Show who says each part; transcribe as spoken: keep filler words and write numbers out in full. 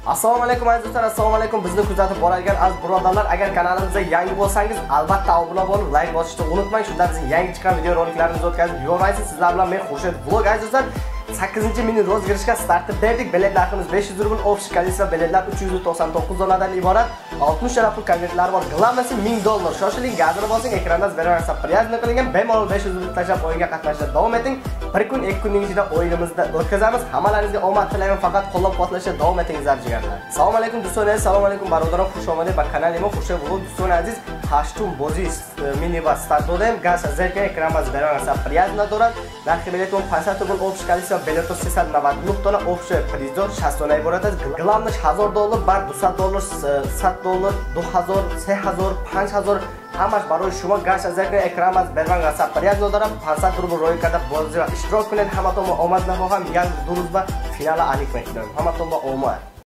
Speaker 1: Assalomu alaykum aziz do'stlar, assalomu alaykum. Bizni kuzatib boradigan aziz birodarlar, agar kanalimizga yangi bo'lsangiz, albatta obuna bo'lib, like bosishni unutmang. Shunda bizning yangi chiqqan video roliklarimizni o'tkazib yubormaysiz. Sizlar bilan men Xurshid Vlog aziz do'stlar. sakkizinchi mini rozgirishga startni berdik. Bilet narximiz besh yuz rubl, общий количество biletlar uch yuz to'qson to'qqiz dollardan iborat. oltmish ta pul konvertlari bor. Glavnasi ming dollar. Shoshiling, gazini bosing, ekranda berilgan priyazni qilingan bemalol besh yuz rubl tashlab o'yinga qatnashishda davom eting. Bir kun, ikki kunning ichida o'yinimizni o'tkazamiz. Hammalaringizga omad tilayman, faqat qo'llab-quvvatlashda davom etingizlar jigarlar. Assalomu alaykum do'stlar, assalomu alaykum barodarim, xush omading ба канали мо Xurshid Vlog. Do'stlar aziz, ҳаштум бози mini va start dodem. Gaz zerka ekranda berilgan priyazni дорад. Нархи билетон пансад рубл, общий количество билетов сесад и навад и девять тона, общий призор шастад тона иборат аст. Главнаш ҳазор доллар, бар двухсад доллар, сад доллар, ду ҳазор, се ҳазор, панҷ ҳазор ҳамаш барои шумо. Гаш аз як экран аз берван аса приязно дорам. пансад рубл рой карда бозӣ ва иштирок кунед. Ҳаматон ба омад нахоҳам. Як ду рӯз ба финала алик мекунам. Ҳаматон ба омад.